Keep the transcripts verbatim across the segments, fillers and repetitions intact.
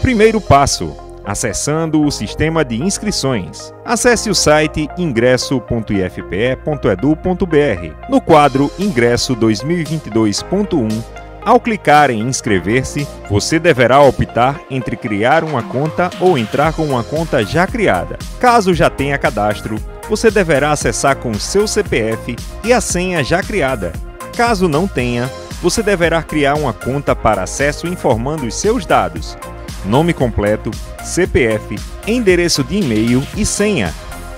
Primeiro passo: acessando o sistema de inscrições. Acesse o site ingresso ponto i f p e ponto edu ponto b r. No quadro Ingresso dois mil e vinte e dois ponto um, ao clicar em inscrever-se, você deverá optar entre criar uma conta ou entrar com uma conta já criada. Caso já tenha cadastro, você deverá acessar com o seu C P F e a senha já criada. Caso não tenha, você deverá criar uma conta para acesso informando os seus dados: nome completo, C P F, endereço de e-mail e senha.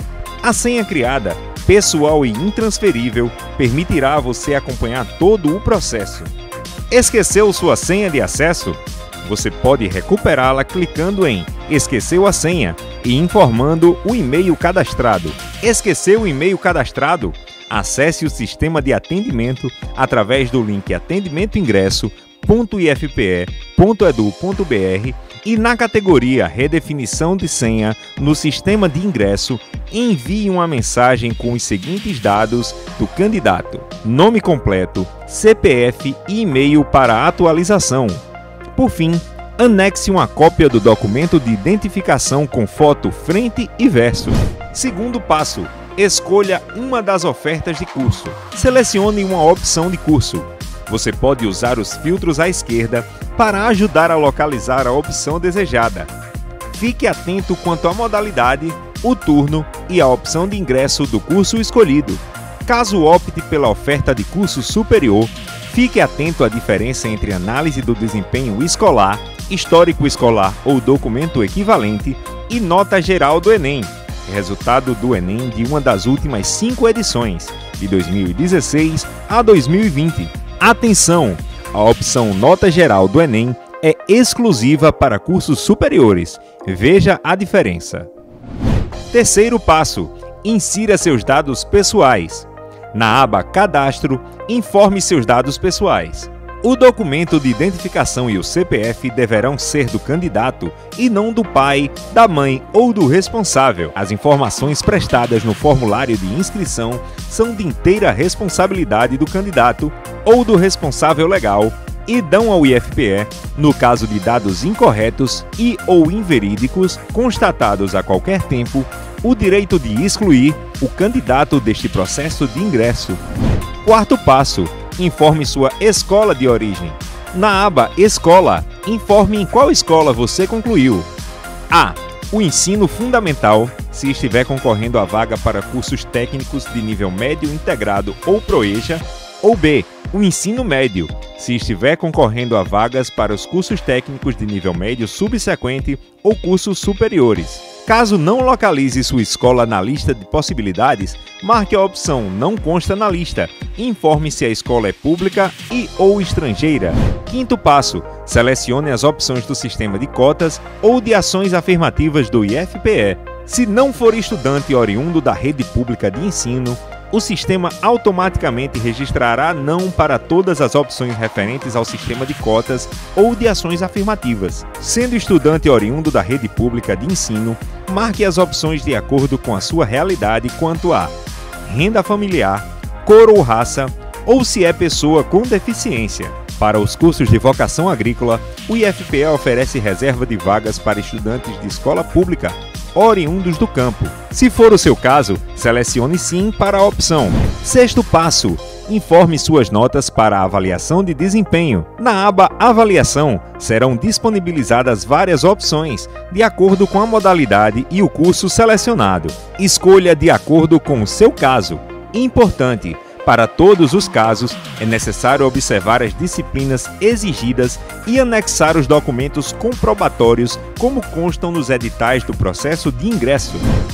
A senha criada, pessoal e intransferível, permitirá a você acompanhar todo o processo. Esqueceu sua senha de acesso? Você pode recuperá-la clicando em Esqueceu a senha e informando o e-mail cadastrado. Esqueceu o e-mail cadastrado? Acesse o sistema de atendimento através do link atendimento ingresso ponto i f p e ponto edu ponto b r e na categoria Redefinição de senha no sistema de ingresso, envie uma mensagem com os seguintes dados do candidato: nome completo, C P F e e-mail para atualização. Por fim, anexe uma cópia do documento de identificação com foto frente e verso. Segundo passo: escolha uma das ofertas de curso. Selecione uma opção de curso. Você pode usar os filtros à esquerda para ajudar a localizar a opção desejada. Fique atento quanto à modalidade, o turno e a opção de ingresso do curso escolhido. Caso opte pela oferta de curso superior, fique atento à diferença entre análise do desempenho escolar, histórico escolar ou documento equivalente e nota geral do Enem, resultado do Enem de uma das últimas cinco edições, de dois mil e dezesseis a dois mil e vinte. Atenção! A opção Nota Geral do Enem é exclusiva para cursos superiores. Veja a diferença. Terceiro passo: insira seus dados pessoais. Na aba Cadastro, informe seus dados pessoais. O documento de identificação e o C P F deverão ser do candidato e não do pai, da mãe ou do responsável. As informações prestadas no formulário de inscrição são de inteira responsabilidade do candidato ou do responsável legal e dão ao I F P E, no caso de dados incorretos e ou inverídicos constatados a qualquer tempo, o direito de excluir o candidato deste processo de ingresso. Quarto passo: informe sua escola de origem. Na aba Escola, informe em qual escola você concluiu. A. O ensino fundamental, se estiver concorrendo a vaga para cursos técnicos de nível médio integrado ou ProEja. Ou B. O ensino médio, se estiver concorrendo a vagas para os cursos técnicos de nível médio subsequente ou cursos superiores. Caso não localize sua escola na lista de possibilidades, marque a opção Não consta na lista e informe se a escola é pública e ou estrangeira. Quinto passo: selecione as opções do sistema de cotas ou de ações afirmativas do I F P E. Se não for estudante oriundo da rede pública de ensino, o sistema automaticamente registrará não para todas as opções referentes ao sistema de cotas ou de ações afirmativas. Sendo estudante oriundo da rede pública de ensino, marque as opções de acordo com a sua realidade quanto a renda familiar, cor ou raça, ou se é pessoa com deficiência. Para os cursos de vocação agrícola, o I F P E oferece reserva de vagas para estudantes de escola pública oriundos do campo. Se for o seu caso, selecione sim para a opção. Sexto passo: informe suas notas para a avaliação de desempenho. Na aba Avaliação, serão disponibilizadas várias opções, de acordo com a modalidade e o curso selecionado. Escolha de acordo com o seu caso. Importante: para todos os casos, é necessário observar as disciplinas exigidas e anexar os documentos comprobatórios como constam nos editais do processo de ingresso.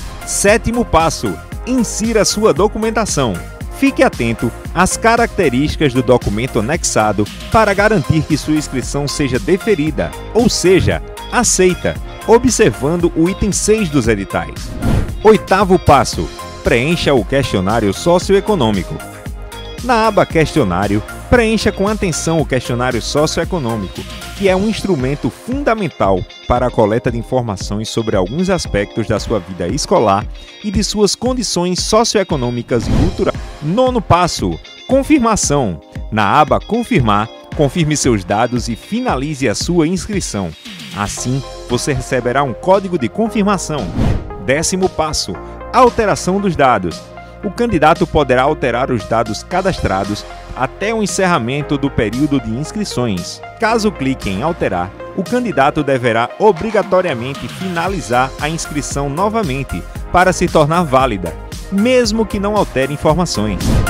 Sétimo passo: insira sua documentação. Fique atento às características do documento anexado para garantir que sua inscrição seja deferida, ou seja, aceita, observando o item seis dos editais. Oitavo passo: preencha o questionário socioeconômico. Na aba Questionário, preencha com atenção o questionário socioeconômico, que é um instrumento fundamental para a coleta de informações sobre alguns aspectos da sua vida escolar e de suas condições socioeconômicas e culturais. Nono passo: confirmação. Na aba Confirmar, confirme seus dados e finalize a sua inscrição. Assim, você receberá um código de confirmação. Décimo passo: alteração dos dados. O candidato poderá alterar os dados cadastrados até o encerramento do período de inscrições. Caso clique em alterar, o candidato deverá obrigatoriamente finalizar a inscrição novamente para se tornar válida, mesmo que não altere informações.